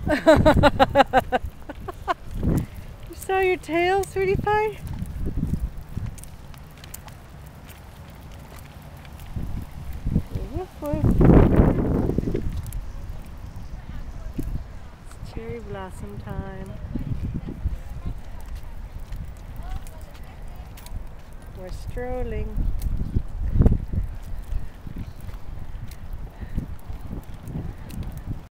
You saw your tail, sweetie pie? Woof, woof. It's cherry blossom time. We're strolling.